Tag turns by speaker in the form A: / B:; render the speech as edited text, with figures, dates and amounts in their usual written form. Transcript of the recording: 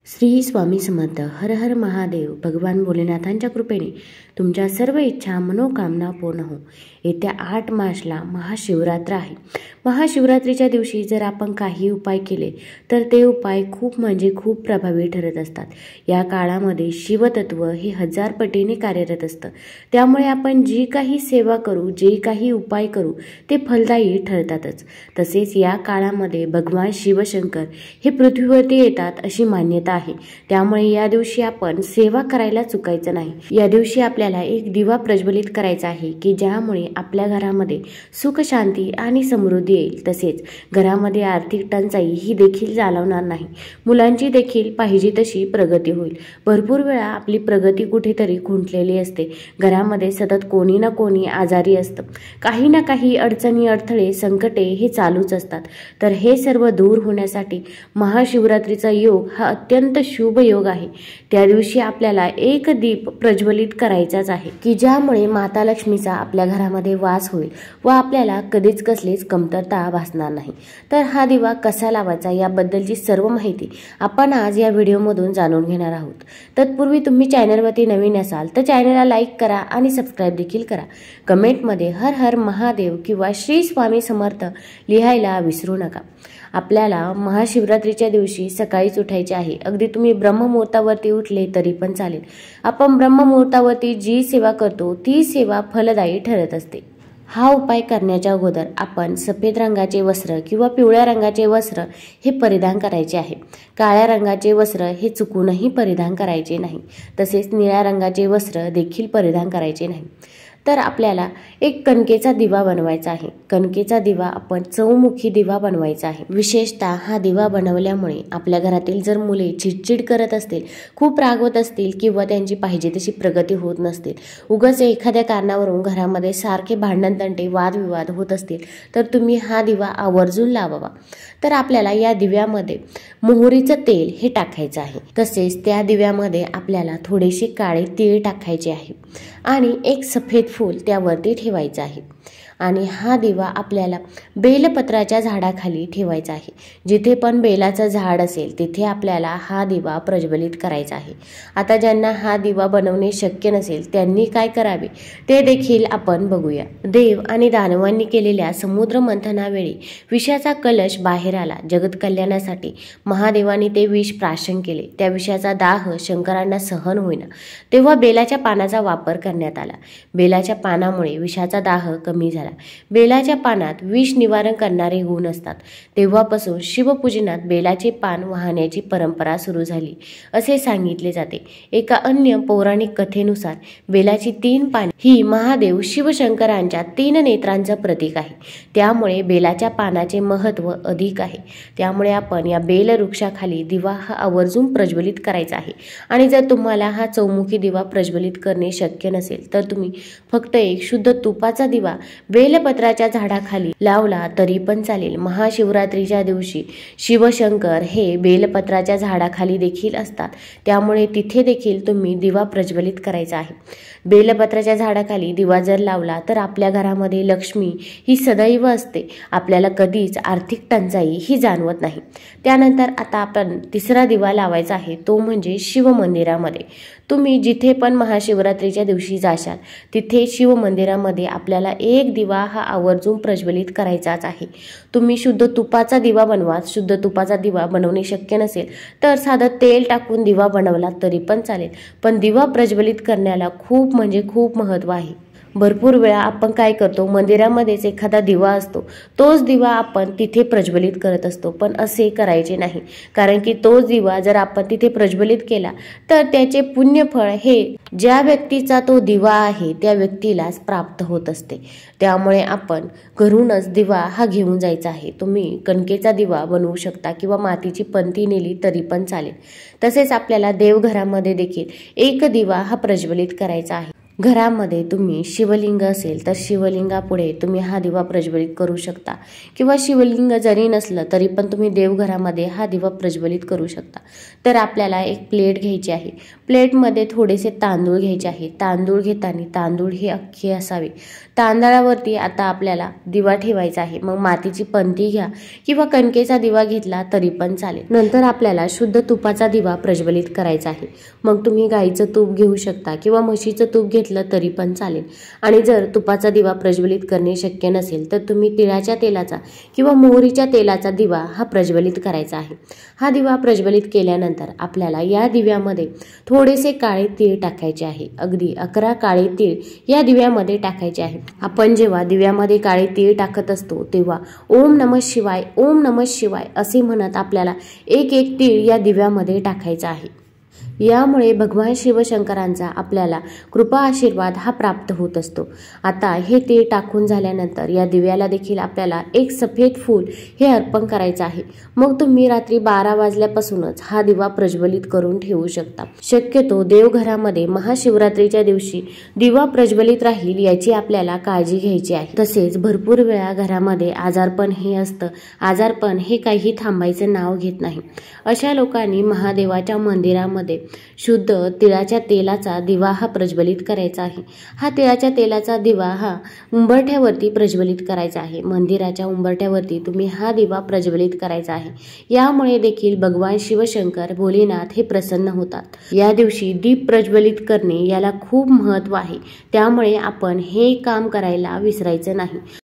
A: श्री स्वामी समर्थ. हर हर महादेव. भगवान भोलेनाथांच्या कृपेने तुमच्या सर्व इच्छा मनोकामना पूर्ण हो. येत्या 8 मार्चला महाशिवरात्र आहे. महाशिवरात्रीच्या दिवशी जर आपण काही उपाय केले तर ते उपाय खूप म्हणजे खूप प्रभावी ठरत असतात. या काळामध्ये शिवतत्व हे 1000 पटीने कार्यरत असतं. त्यामुळे आपण जी काही सेवा करू, जे काही उपाय करू ते फलदायी ठरतातच. तसेच या काळामध्ये भगवान शिवशंकर हे पृथ्वीवरती येतात अशी मान्यता आहे. त्यामुळे या दिवशी आपण सेवा करायला चुकायचं नाही. या दिवशी आपल्याला एक दिवा प्रज्वलित करायचा आहे की ज्यामुळे आपल्या घरामध्ये सुख, शांती आणि समृद्धी येईल. तसेच घरामध्ये आर्थिक टंचाई ही देखील जाणवणार नाही. मुलांची देखील पाहिजे तशी प्रगती होईल. भरपूर वेळा आपली प्रगती कुठेतरी खुंटलेली असते. घरामध्ये सतत कोणी ना कोणी आजारी असतं. काही ना काही अडचणी, अडथळे, संकटे हे चालूच असतात. तर हे सर्व दूर होण्यासाठी महाशिवरात्रीचा योग हा अत्यंत शुभ योग आहे. त्या दिवशी आपल्याला एक दीप प्रज्वलित करायचाच आहे की ज्यामुळे माता लक्ष्मीचा आपल्या घरामध्ये वास होईल व आपल्याला कधीच कसलीच कमतरता भासणार नाही. तर हा दिवा कसा लावायचा याबद्दलची सर्व माहिती आपण आज या व्हिडिओमधून जाणून घेणार आहोत. तत्पूर्वी तुम्ही चॅनलवरती नवीन असाल तर चॅनलला लाईक करा आणि सबस्क्राईब देखील करा. कमेंटमध्ये हर हर महादेव किंवा श्री स्वामी समर्थ लिहायला विसरू नका. आपल्याला महाशिवरात्रीच्या दिवशी सकाळीच उठायचे आहे. अगदी तुम्ही ब्रह्ममुहूर्तावरती उठले तरी पण चालेल. आपण ब्रह्ममुहूर्तावरती जी सेवा करतो ती सेवा फलदायी ठरत असते. हा उपाय करण्याच्या अगोदर आपण सफेद रंगाचे वस्त्र किंवा पिवळ्या रंगाचे वस्त्र हे परिधान करायचे आहे. काळ्या रंगाचे वस्त्र हे चुकूनही परिधान करायचे नाही. तसेच निळ्या रंगाचे वस्त्र देखील परिधान करायचे नाही. तर आपल्याला एक कणकेचा दिवा बनवायचा आहे. कणकेचा दिवा आपण चौमुखी दिवा बनवायचा आहे. विशेषतः हा दिवा बनवल्यामुळे आपल्या घरातील जर मुले चिडचिड करत असतील, खूप रागवत असतील किंवा त्यांची पाहिजे तशी प्रगती होत नसतील, उगाच एखाद्या कारणावरून घरामध्ये सारखे भांडण, तंटे, वादविवाद होत असतील तर तुम्ही हा दिवा आवर्जून लावावा. तर आपल्याला या दिव्यामध्ये मोहरीचं तेल हे टाकायचं आहे. तसेच त्या दिव्यामध्ये आपल्याला थोडेसे काळे तीळ टाकायचे आहे आणि एक सफेद फूल त्यावरती ठेवायचं आहे. आणि हा दिवा आपल्याला बेलपत्राच्या झाडाखाली ठेवायचा आहे. जिथे पण बेलाचं झाड असेल तिथे आपल्याला हा दिवा प्रज्वलित करायचा आहे. आता ज्यांना हा दिवा बनवणे शक्य नसेल त्यांनी काय करावे ते देखील आपण बघूया. देव आणि दानवांनी केलेल्या समुद्र मंथनावेळी विषाचा कलश बाहेर आला. जगत कल्याणासाठी महादेवाने ते विष प्राशन केले. त्या विषाचा दाह शंकरांना सहन होईना तेव्हा बेलाच्या पानाचा वापर करण्यात आला. बेलाच्या पानामुळे विषाचा दाह कमी झाला. बेलाच्या पानात विष निवारण करणारे गुण असतात. तेव्हापासून शिवपूजनात बेलाचे पान वाहण्याची परंपरा सुरू झाली असे सांगितले जाते. एका अन्य पौराणिक कथेनुसार बेलाची 3 पाने ही महादेव शिवशंकरांच्या 3 नेत्रांचं प्रतीक आहे. त्यामुळे बेलाच्या पानाचे महत्त्व अधिक आहे. त्यामुळे आपण या बेल वृक्षाखाली दिवा हा आवर्जून प्रज्वलित करायचा आहे. आणि जर तुम्हाला हा चौमुखी दिवा प्रज्वलित करणे शक्य नसेल तर तुम्ही फक्त एक शुद्ध तुपाचा दिवा बेलपत्राच्या झाडाखाली लावला तरी पण चालेल. महाशिवरात्रीच्या दिवशी शिवशंकर हे बेलपत्राच्या झाडाखाली देखील असतात. त्यामुळे तिथे देखील तुम्ही दिवा प्रज्वलित करायचा आहे. बेलपत्राच्या झाडाखाली दिवा जर लावला तर आपल्या घरामध्ये लक्ष्मी ही सदैव असते. आपल्याला कधीच आर्थिक टंचाई ही जाणवत नाही. त्यानंतर आता आपण तिसरा दिवा लावायचा आहे तो म्हणजे शिवमंदिरामध्ये. तुम्ही जिथे पण महाशिवरात्रीच्या दिवशी जाशाल तिथे शिवमंदिरामध्ये आपल्याला एक दिवा हा आवर्जून प्रज्वलित करायचाच आहे. तुम्ही शुद्ध तुपाचा दिवा बनवा. शुद्ध तुपाचा दिवा बनवणे शक्य नसेल तर साधं तेल टाकून दिवा बनवला तरी पण चालेल. पण दिवा प्रज्वलित करण्याला खूप म्हणजे खूप महत्त्व आहे. भरपूर वेळा आपण काय करतो, मंदिरामध्येच एखादा दिवा असतो, तोच दिवा आपण तिथे प्रज्वलित करत असतो. पण असे करायचे नाही. कारण की तोच दिवा जर आपण तिथे प्रज्वलित केला तर त्याचे पुण्यफळ हे ज्या व्यक्तीचा तो दिवा आहे त्या व्यक्तीलाच प्राप्त होत असते. त्यामुळे आपण घरूनच दिवा हा घेऊन जायचा आहे. तुम्ही कणकेचा दिवा बनवू शकता किंवा मातीची पंती नेली तरी पण चालेल. तसेच आपल्याला देवघरामध्ये देखील एक दिवा हा प्रज्वलित करायचा आहे. घरामध्ये तुम्ही शिवलिंग असेल तर शिवलिंगापुढे तुम्ही हा दिवा प्रज्वलित करू शकता, किंवा शिवलिंग जरी नसलं तरी पण तुम्ही देवघरामध्ये हा दिवा प्रज्वलित करू शकता. तर आपल्याला एक प्लेट घ्यायची आहे. प्लेटमध्ये थोडेसे तांदूळ घ्यायचे आहे. तांदूळ घेताना तांदूळ हे अख्खे असावे. तांदळावरती आता आपल्याला दिवा ठेवायचा आहे. मग मातीची पंती घ्या किंवा कणकेचा दिवा घेतला तरी पण चालेल. नंतर आपल्याला शुद्ध तुपाचा दिवा प्रज्वलित करायचा आहे. मग तुम्ही गाईचं तूप घेऊ शकता किंवा म्हशीचं तूप घेतलं तरी पण चालेल. आणि जर तुपाचा दिवा प्रज्वलित करणे शक्य नसेल तर तुम्ही तिळाच्या तेलाचा किंवा मोहरीच्या तेलाचा दिवा हा प्रज्वलित करायचा आहे. हा दिवा प्रज्वलित केल्यानंतर आपल्याला या दिव्यामध्ये थोडेसे काळे तीळ टाकायचे आहे. अगदी 11 काळे तीळ या दिव्यामध्ये टाकायचे आहे. आपण जेव्हा दिव्यामध्ये काळे तीळ टाकत असतो तेव्हा ओम नमः शिवाय, ओम नमः शिवाय असे म्हणत आपल्याला एक एक तीळ या दिव्यामध्ये टाकायचा आहे. यामुळे भगवान शिवशंकरांचा आपल्याला कृपा आशीर्वाद हा प्राप्त होत असतो. आता हे तीळ टाकून झाल्यानंतर या दिव्याला देखील आपल्याला एक सफेद फूल हे अर्पण करायचं आहे. मग तुम्ही रात्री 12 वाजल्यापासूनच हा दिवा प्रज्वलित करून ठेवू शकता. शक्यतो देवघरामध्ये महाशिवरात्रीच्या दिवशी दिवा प्रज्वलित राहील याची आपल्याला काळजी घ्यायची आहे. तसेच भरपूर वेळा घरामध्ये आजारपण हे असतं. आजारपण हे काही थांबायचं नाव घेत नाही. अशा लोकांनी महादेवाच्या मंदिरामध्ये शुद्ध तिळाच्या तेलाचा दिवा हा प्रज्वलित करायचा आहे. हा तिळाच्या तेलाचा दिवा हा उंबरठ्यावरती प्रज्वलित करायचा आहे. मंदिराच्या उंबरठ्यावरती तुम्ही हा दिवा प्रज्वलित करायचा आहे. यामुळे देखील भगवान शिवशंकर भोलेनाथ हे प्रसन्न होतात. या दिवशी दीप प्रज्वलित करणे याला खूप महत्त्व आहे. त्यामुळे आपण हे काम करायला विसरायचं नाही.